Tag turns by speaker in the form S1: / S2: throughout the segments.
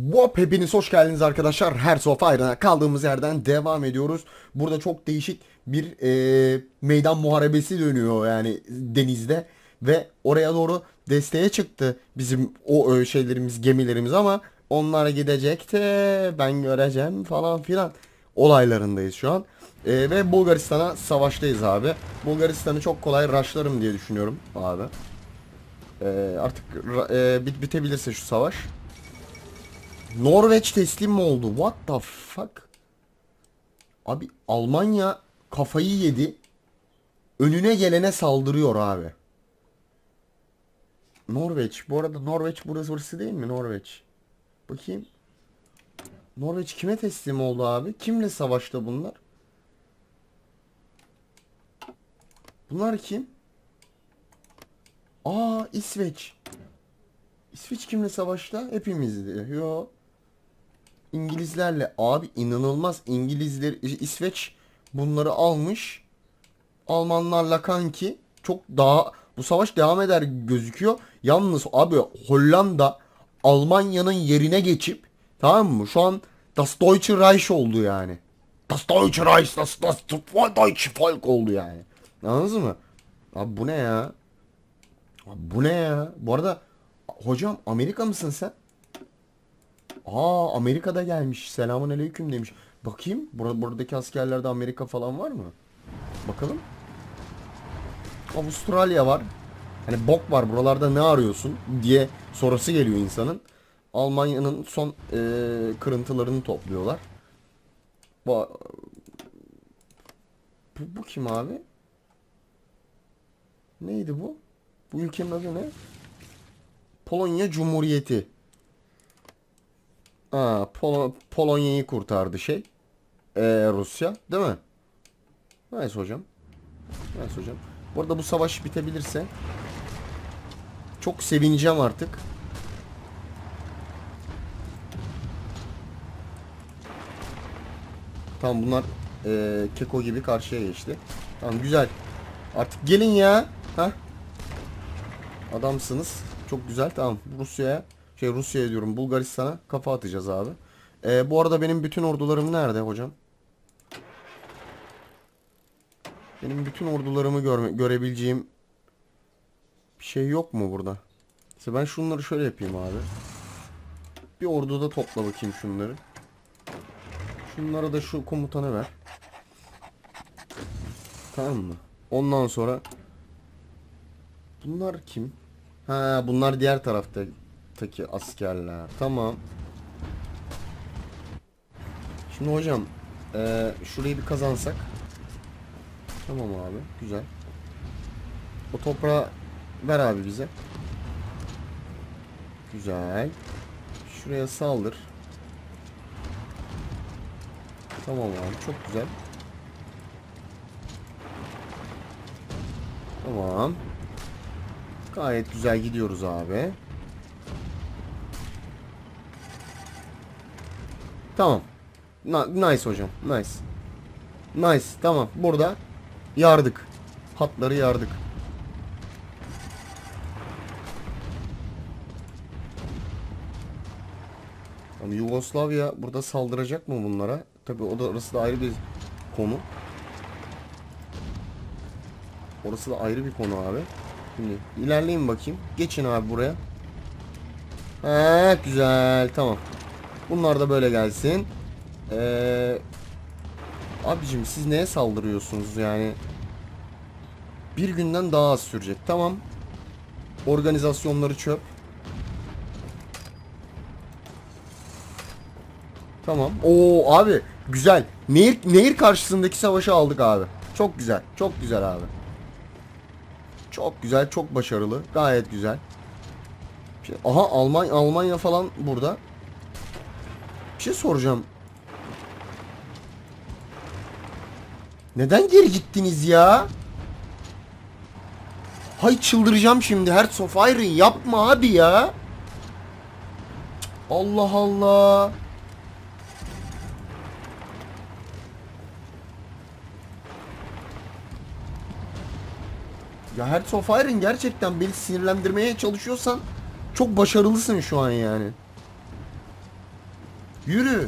S1: Hop, hepiniz hoş geldiniz arkadaşlar. Hearts of Iron'a kaldığımız yerden devam ediyoruz. Burada çok değişik bir meydan muharebesi dönüyor yani denizde. Ve oraya doğru desteğe çıktı bizim o şeylerimiz, gemilerimiz, ama onlar gidecekti. Ben göreceğim falan filan olaylarındayız şu an. Ve Bulgaristan'a savaştayız abi. Bulgaristan'ı çok kolay rushlarım diye düşünüyorum abi. Artık bitebilirse şu savaş. Norveç teslim mi oldu? What the fuck? Abi Almanya kafayı yedi. Önüne gelene saldırıyor abi. Norveç. Bu arada Norveç burası değil mi? Norveç. Bakayım. Norveç kime teslim oldu abi? Kimle savaşta bunlar? Bunlar kim? Aa, İsveç. İsveç kimle savaşta? Hepimizdi. Yo. İngilizlerle. Abi inanılmaz. İngilizler, İsveç bunları almış. Almanlarla kanki çok daha bu savaş devam eder gözüküyor. Yalnız abi Hollanda Almanya'nın yerine geçip, tamam mı? Şu an Das Deutsche Reich oldu yani. Das Deutsche Reich, das Deutsche Volk oldu yani. Anladınız mı? Abi bu ne ya? Abi bu ne ya? Bu arada hocam Amerika mısın sen? Aa, Amerika'da gelmiş. Selamun aleyküm demiş. Bakayım buradaki askerlerde Amerika falan var mı? Bakalım. Avustralya var. Hani bok var buralarda, ne arıyorsun diye sorası geliyor insanın. Almanya'nın son kırıntılarını topluyorlar. Bu, bu kim abi? Neydi bu? Bu ülkenin adı ne? Polonya Cumhuriyeti. Aa, Polonya'yı kurtardı şey. Rusya, değil mi? Nice hocam. Nice hocam. Bu arada bu savaş bitebilirse çok sevineceğim artık. Tamam, bunlar keko gibi karşıya geçti. Tamam, güzel. Artık gelin ya. Ha? Adamsınız. Çok güzel. Tamam. Rusya'ya diyorum. Bulgaristan'a kafa atacağız abi. Bu arada benim bütün ordularım nerede hocam? Benim bütün ordularımı görebileceğim bir şey yok mu burada? İşte ben şunları şöyle yapayım abi. Bir orduda topla bakayım şunları. Şunlara da şu komutanı ver. Tamam mı? Ondan sonra bunlar kim? Ha, bunlar diğer taraftaki askerler. Tamam. Şimdi hocam şurayı bir kazansak. Tamam abi, güzel. O toprağı ver abi bize. Güzel. Şuraya saldır. Tamam abi, çok güzel. Tamam. Gayet güzel gidiyoruz abi. Tamam. Nice hocam. Nice. Nice. Tamam. Burada yardık. Hatları yardık. Ama Yugoslavya burada saldıracak mı bunlara? Tabii orası da ayrı bir konu. Orası da ayrı bir konu abi. Şimdi ilerleyin bakayım. Geçin abi buraya. Evet, güzel, tamam. Bunlar da böyle gelsin. Abicim siz neye saldırıyorsunuz yani? Bir günden daha az sürecek. Tamam. Organizasyonları çöp. Tamam. Oo abi güzel. Nehir karşısındaki savaşı aldık abi. Çok güzel. Çok güzel abi. Çok güzel, çok başarılı. Gayet güzel. Aha, Almanya falan burada. Bir şey soracağım. Neden geri gittiniz ya? Hay çıldıracağım şimdi. Hearts of Iron yapma abi ya. Allah Allah. Ya Hearts of Iron gerçekten beni sinirlendirmeye çalışıyorsan çok başarılısın şu an yani. Yürü.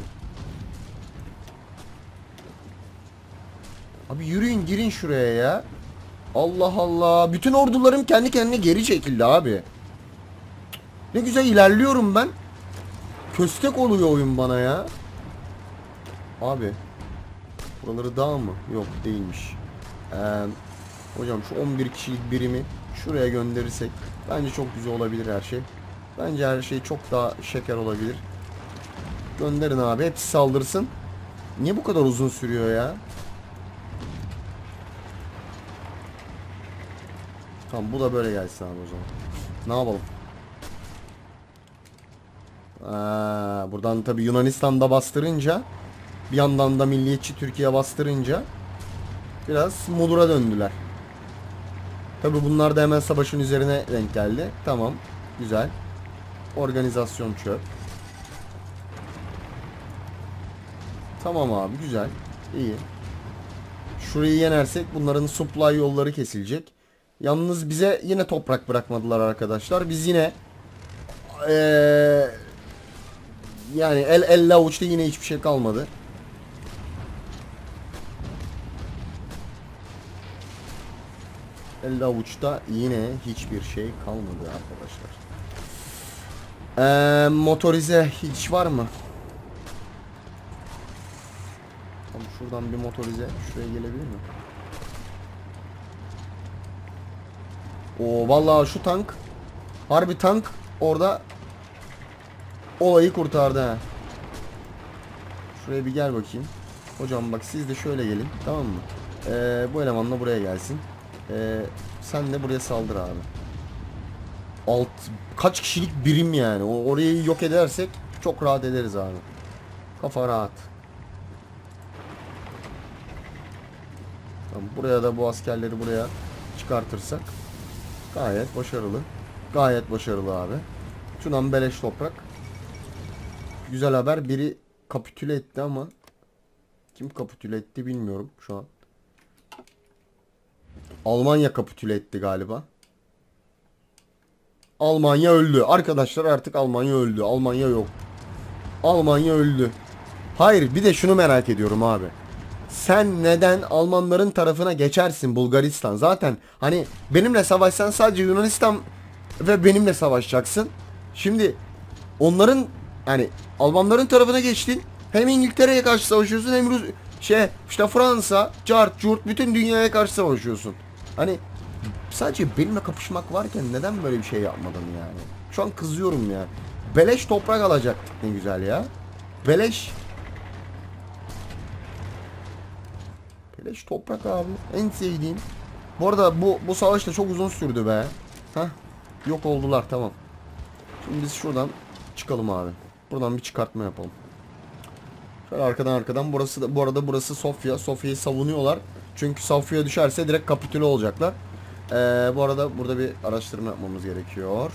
S1: Abi yürüyün, girin şuraya ya. Allah Allah. Bütün ordularım kendi kendine geri çekildi abi. Ne güzel ilerliyorum ben. Köstek oluyor oyun bana ya. Abi. Buraları dağ mı? Yok, değilmiş. Hocam şu 11 kişilik birimi şuraya gönderirsek bence çok güzel olabilir her şey. Bence her şey çok daha şeker olabilir. Gönderin abi. Hepsi saldırsın. Niye bu kadar uzun sürüyor ya? Tamam, bu da böyle gelsin abi o zaman. Ne yapalım? Buradan tabi Yunanistan'da bastırınca, bir yandan da milliyetçi Türkiye bastırınca biraz Mudur'a döndüler. Tabi bunlar da hemen savaşın üzerine denk geldi. Tamam. Güzel. Organizasyon çöp. Tamam abi, güzel. İyi. Şurayı yenersek bunların supply yolları kesilecek. Yalnız bize yine toprak bırakmadılar arkadaşlar. Biz yine yani el avuçta yine hiçbir şey kalmadı. El avuçta yine hiçbir şey kalmadı arkadaşlar. Motorize hiç var mı? Tamam, şuradan bir motorize şuraya gelebilir mi? Oo, vallahi şu tank, harbi tank orada olayı kurtardı ha. Şuraya bir gel bakayım. Hocam bak, siz de şöyle gelin, tamam mı? Bu elemanla buraya gelsin. Sen de buraya saldır abi. Kaç kişilik birim yani. Orayı yok edersek çok rahat ederiz abi. Kafa rahat. Tamam, buraya da bu askerleri buraya çıkartırsak gayet başarılı. Gayet başarılı abi. Şundan beleş toprak. Güzel haber. Biri kapitüle etti ama kim kapitüle etti bilmiyorum şu an. Almanya kapitüle etti galiba. Almanya öldü. Arkadaşlar artık Almanya öldü. Almanya yok. Almanya öldü. Hayır, bir de şunu merak ediyorum abi. Sen neden Almanların tarafına geçersin Bulgaristan? Zaten hani benimle savaşsan sadece Yunanistan ve benimle savaşacaksın. Şimdi onların, hani Almanların tarafına geçtin. Hem İngiltere'ye karşı savaşıyorsun, hem işte Fransa, Cart, Curt, bütün dünyaya karşı savaşıyorsun. Hani sadece benimle kapışmak varken neden böyle bir şey yapmadın yani? Şu an kızıyorum ya. Beleş toprak alacaktık, ne güzel ya. Beleş. Beleş toprak abi. En sevdiğim. Bu arada bu savaş da çok uzun sürdü be. Hah. Yok oldular, tamam. Şimdi biz şuradan çıkalım abi. Buradan bir çıkartma yapalım. Şöyle arkadan burası da, bu arada burası Sofya. Sofya'yı savunuyorlar. Çünkü Sofya düşerse direkt kapitüle olacaklar. Bu arada burada bir araştırma yapmamız gerekiyor.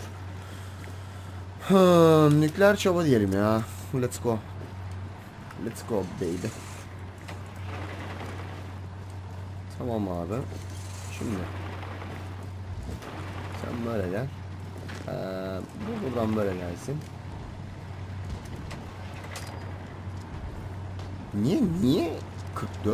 S1: Nükleer çaba diyelim ya. Let's go. Let's go baby. Tamam abi. Şimdi sen böyle gel. Bu buradan böyle gelsin. Niye 44?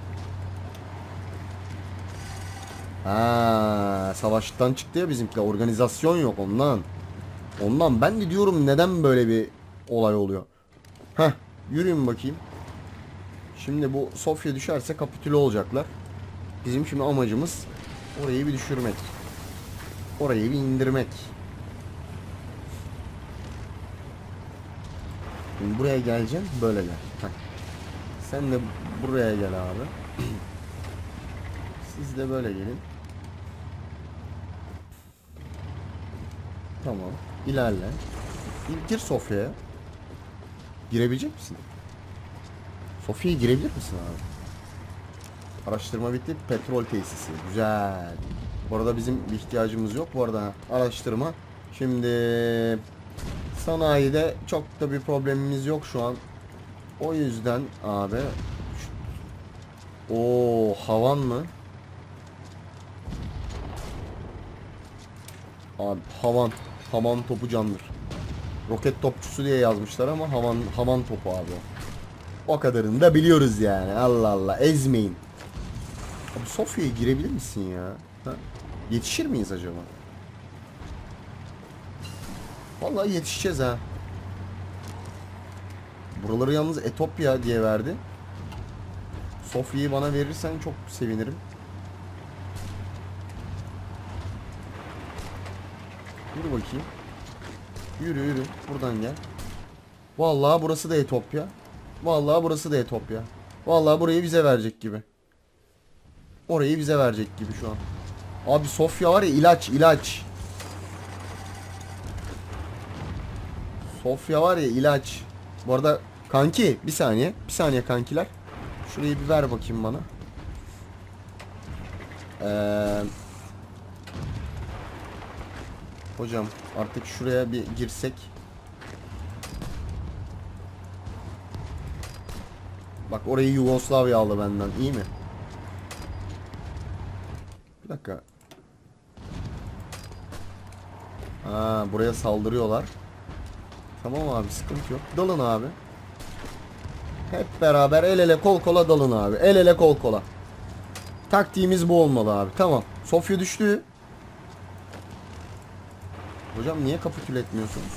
S1: Savaştan çıktı ya bizimkiler. Organizasyon yok ondan. Ondan ben de diyorum neden böyle bir olay oluyor. Heh, yürüyün bakayım. Şimdi bu Sofya düşerse kapitüle olacaklar. Bizim şimdi amacımız orayı bir düşürmek. Orayı bir indirmek. Şimdi buraya geleceğim, böyle gel. Heh. Sen de buraya gel abi. Siz de böyle gelin. Tamam. İlerle. Gir Sofya'ya. Girebilecek misin? Sofya'ya girebilir misin abi? Araştırma bitti. Petrol tesisi. Güzel. Bu arada bizim bir ihtiyacımız yok. Bu arada araştırma. Şimdi sanayide çok da bir problemimiz yok şu an. O yüzden abi. O havan mı? Abi havan topu candır. Roket topçusu diye yazmışlar ama havan topu abi o. O kadarını da biliyoruz yani. Allah Allah, ezmeyin. Abi Sofya'ya girebilir misin ya? Ha? Yetişir miyiz acaba? Vallahi yetişeceğiz ha. Buraları yalnız Etopya diye verdi. Sofya'yı bana verirsen çok sevinirim. Yürü bakayım. Yürü yürü. Buradan gel. Vallahi burası da Etopya. Vallahi burası da Etopya. Vallahi burayı bize verecek gibi. Orayı bize verecek gibi şu an. Abi Sofya var ya, ilaç ilaç. Sofya var ya, ilaç. Bu arada kanki bir saniye. Bir saniye kankiler. Şurayı bir ver bakayım bana. Hocam artık şuraya bir girsek. Bak orayı Yugoslavya aldı benden. İyi mi? Bir dakika. Ha, buraya saldırıyorlar. Tamam abi, sıkıntı yok. Dalın abi. Hep beraber el ele kol kola dalın abi. El ele kol kola. Taktiğimiz bu olmalı abi. Tamam. Sofya düştü. Hocam niye kapitüle etmiyorsunuz?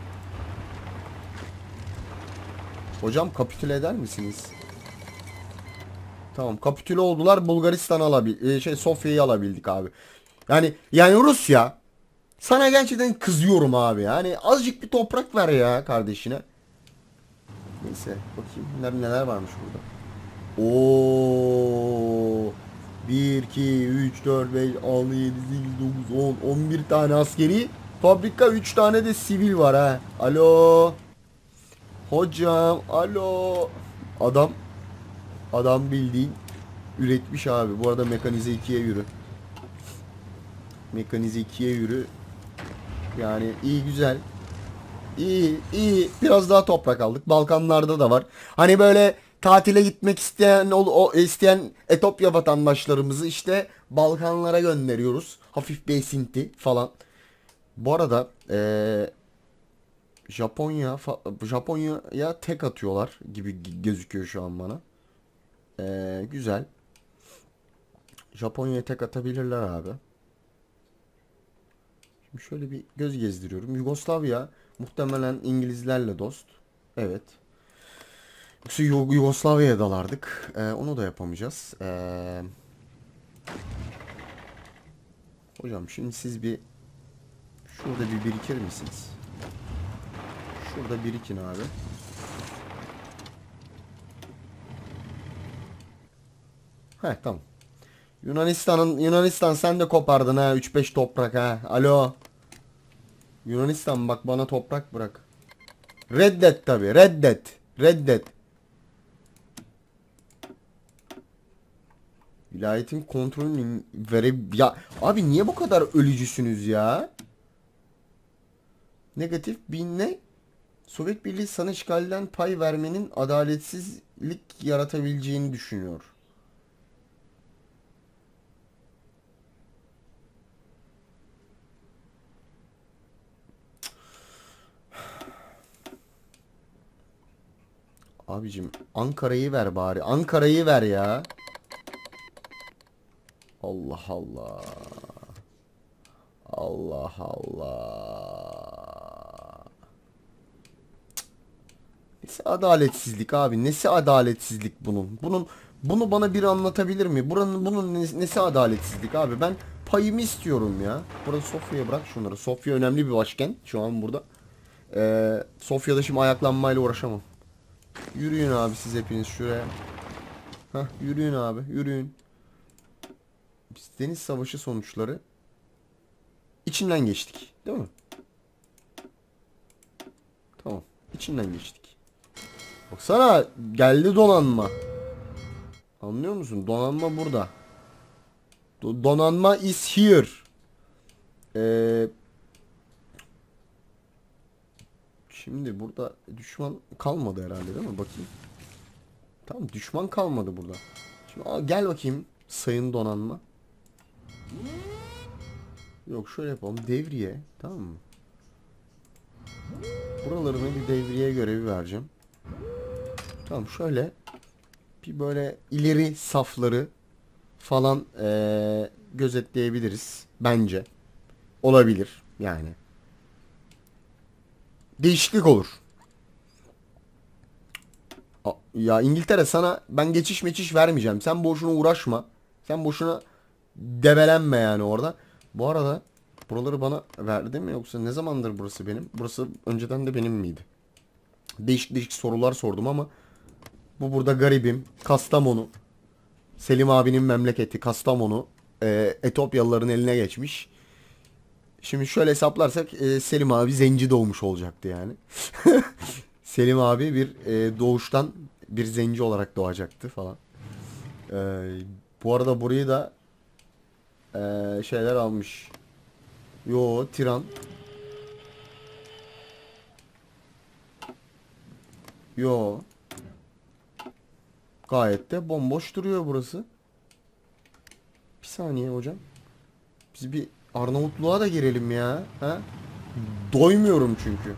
S1: Hocam kapitüle eder misiniz? Tamam, kapitüle oldular. Bulgaristan Sofya'yı alabildik abi. Yani Rusya, sana gerçekten kızıyorum abi. Yani azıcık bir toprak ver ya kardeşine. Neyse bakayım neler varmış burada. Oo! 1 2 3 4 5 6 7 8 9 10 11 tane askeri fabrika, 3 tane de sivil var ha. Alo. Hocam, alo. Adam bildiğin üretmiş abi. Bu arada mekanize 2'ye yürü. Mekanize 2'ye yürü. Yani iyi, güzel. İyi iyi, biraz daha toprak aldık. Balkanlarda da var. Hani böyle tatile gitmek isteyen Etopya vatandaşlarımızı işte Balkanlara gönderiyoruz. Hafif bir esinti falan. Bu arada Japonya'ya tek atıyorlar gibi gözüküyor şu an bana. Güzel. Japonya'ya tek atabilirler abi. Şimdi şöyle bir göz gezdiriyorum. Yugoslavya muhtemelen İngilizlerle dost. Evet. Yoksa Yugoslavya'ya dalardık. Onu da yapamayacağız. Hocam şimdi siz şurada bir birikir misiniz? Şurada birikin abi. Heh, tamam. Yunanistan sen de kopardın ha, 3-5 toprak ha. Alo. Yunanistan bak, bana toprak bırak. Reddet tabi, reddet. Reddet. Vilayetin kontrolünü ya abi, niye bu kadar ölücüsünüz ya? Negatif bin ne? Sovyet Birliği sana işgalden pay vermenin adaletsizlik yaratabileceğini düşünüyor. Abicim Ankara'yı ver bari. Ankara'yı ver ya. Allah Allah. Allah Allah. Nesi adaletsizlik abi? Nesi adaletsizlik bunun? Bunu bana biri anlatabilir mi? Bunun nesi adaletsizlik abi? Ben payımı istiyorum ya. Burada Sofya'ya bırak şunları. Sofya önemli bir başkent şu an burada. Sofya'da şimdi ayaklanmayla uğraşamam. Yürüyün abi siz hepiniz şuraya. Hah, yürüyün abi, yürüyün. Deniz Savaşı sonuçları. İçinden geçtik, değil mi? Tamam, içinden geçtik. Baksana, geldi donanma. Anlıyor musun? Donanma burada. Donanma is here. Şimdi burada düşman kalmadı herhalde, değil mi? Bakayım. Tamam, düşman kalmadı burada. Şimdi gel bakayım sayın donanma. Yok, şöyle yapalım. Devriye. Tamam mı? Buralarını bir devriye görevi vereceğim. Tamam, şöyle bir böyle ileri safları falan gözetleyebiliriz. Bence. Olabilir yani. Değişiklik olur. Ya İngiltere, sana ben geçiş meçiş vermeyeceğim. Sen boşuna uğraşma. Sen boşuna debelenme yani orada. Bu arada buraları bana verdi mi, yoksa ne zamandır burası benim? Burası önceden de benim miydi? Değişik değişik sorular sordum ama bu burada garibim. Kastamonu. Selim abinin memleketi Kastamonu. Etopyalıların eline geçmiş. Şimdi şöyle hesaplarsak Selim abi zenci doğmuş olacaktı yani. Selim abi bir doğuştan bir zenci olarak doğacaktı falan. E, Bu arada burayı da şeyler almış. Yo, Tiran. Yo. Gayet de bomboş duruyor burası. Bir saniye hocam. Biz bir Arnavutluğa da girelim ya. Ha? Doymuyorum çünkü.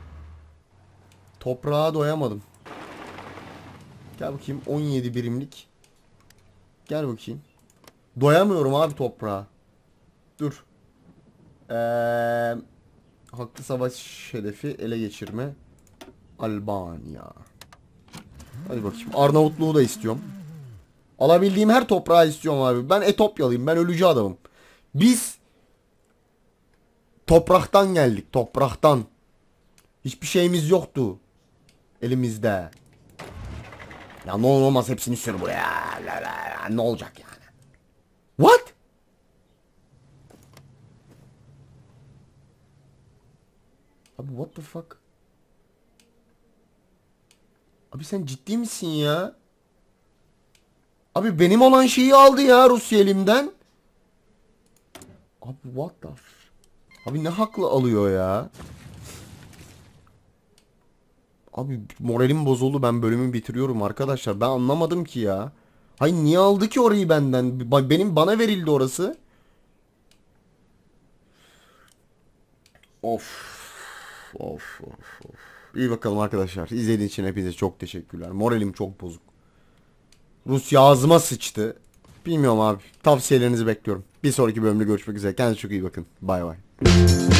S1: Toprağa doyamadım. Gel bakayım, 17 birimlik. Gel bakayım. Doyamıyorum abi toprağa. Dur. Haklı savaş hedefi ele geçirme. Albanya. Hadi bakayım. Arnavutluğu da istiyorum. Alabildiğim her toprağı istiyorum abi. Ben Etopyalıyım. Ben ölücü adamım. Biz topraktan geldik. Topraktan. Hiçbir şeyimiz yoktu elimizde. Ya ne olur olmaz hepsini sür buraya. Ne olacak yani? What? Abi what the fuck? Abi sen ciddi misin ya? Abi benim olan şeyi aldı ya Rusya elimden. Abi what the Abi ne hakla alıyor ya? Abi moralim bozuldu, ben bölümü bitiriyorum arkadaşlar. Ben anlamadım ki ya. Hayır, niye aldı ki orayı benden? Bana verildi orası. Of. Of of of. İyi bakalım arkadaşlar. İzlediğiniz için hepinize çok teşekkürler. Moralim çok bozuk. Rusya ağzıma sıçtı. Bilmiyorum abi. Tavsiyelerinizi bekliyorum. Bir sonraki bölümde görüşmek üzere. Kendinize çok iyi bakın. Bay bay.